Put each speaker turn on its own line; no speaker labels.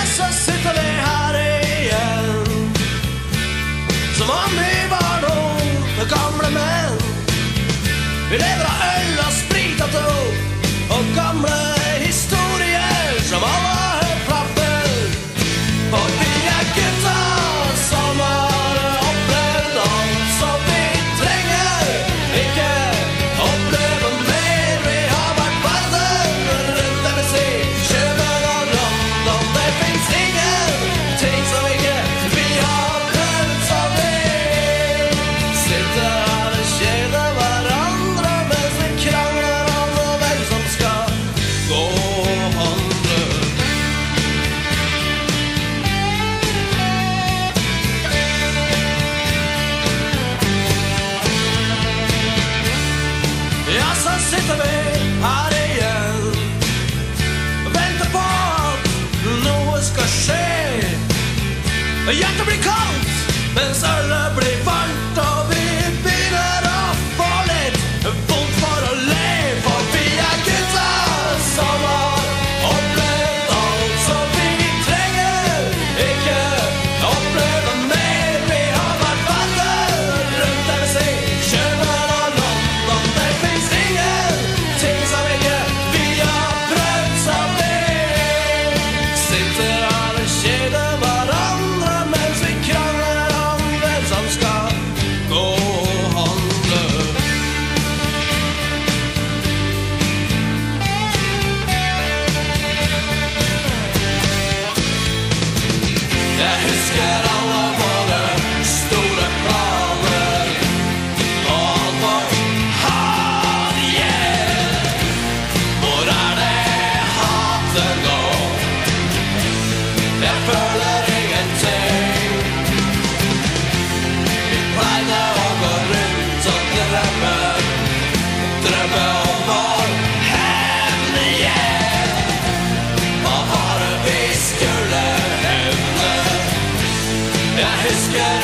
så sitter vi her igjen, som om vi var noen gamle menn. Vi lever av øl og sprit og tro og gamle historier som alle har hørt fra før. For vi gutta som har opplevd alt som vi trenger, ikke oppleve mer. Vi har vært verden rundt, det vil si København og London. Det finnes ingenting som ikke vi har prøvd, så vi sitter her og kjeder hverandre mens vi krangler om hvem som skal gå og handle. Ja, så sitter vi her igjen og venter på at noe skal skje. Hjertet blir kaldt mens ølet blir varmt, og vi begynner å få litt vondt for å le. For vi gutta som har opplevd alt som vi trenger, ikke oppleve mer. Vi har vært verden rundt, det vil si København og London. Det finnes ingenting som ikke vi har prøvd, så vi sitter her og kjeder hverandre mens vi krangler om hvem som skal gå og handle. Jeg husker alle våre store planer og alt vårt hat, yeah. Hvor det hatet nå? Jeg føler ingenting. Vi pleide å gå rundt og drømme om vår hevn, yeah. Hva var det vi skulle hevne? Jeg husker